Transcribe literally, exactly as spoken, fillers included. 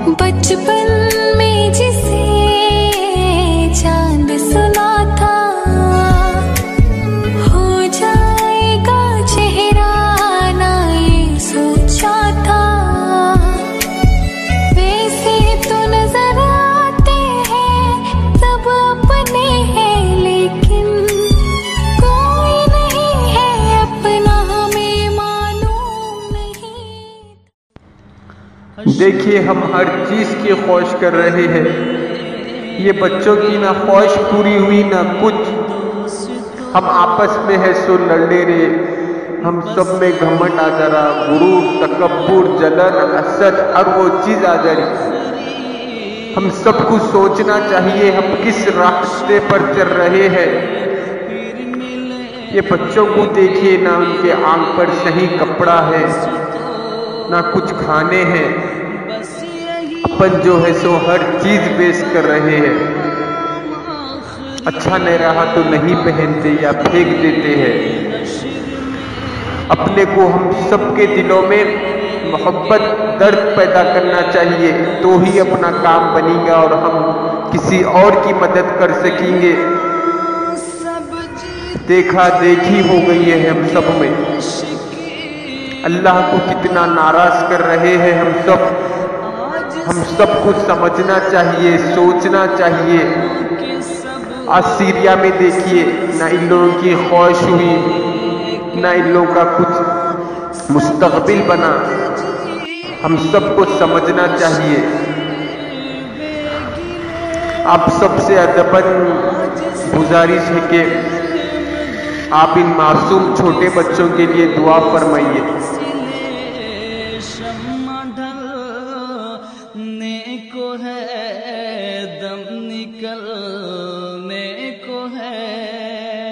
बचपन में जिसे चांद सुना था हो जाएगा चेहरा ना ये सोचा था। वैसे तो नजर आते हैं सब अपने हैं लेकिन कोई नहीं है अपना हमें मालूम नहीं। देखिए हम हर चीज की ख्वाहिश कर रहे हैं, ये बच्चों की ना ख्वाहिश पूरी हुई ना कुछ। हम आपस में है सो लड़ने रे, हम सब में घमंड आ जा रहा, गुरूर तकब्बुर जलन हसद हर वो चीज आ जा रही। हम सबको सोचना चाहिए हम किस रास्ते पर चल रहे हैं। ये बच्चों को देखिए ना उनके आंख पर सही कपड़ा है ना कुछ खाने हैं, अपन जो है सो हर चीज वेस्ट कर रहे हैं। अच्छा नहीं रहा तो नहीं पहनते या फेंक देते हैं। अपने को हम सबके दिलों में मोहब्बत दर्द पैदा करना चाहिए तो ही अपना काम बनेगा और हम किसी और की मदद कर सकेंगे। देखा देखी हो गई है हम सब में, अल्लाह को कितना नाराज कर रहे हैं हम सब। हम सबको समझना चाहिए, सोचना चाहिए। आज सीरिया में देखिए ना इन लोगों की ख्वाहिश हुई ना इन लोगों का कुछ मुस्तकबिल बना। हम सबको समझना चाहिए। आप सबसे अदबन गुजारिश है कि आप इन मासूम छोटे बच्चों के लिए दुआ फरमाइए। को है दम निकलने को है।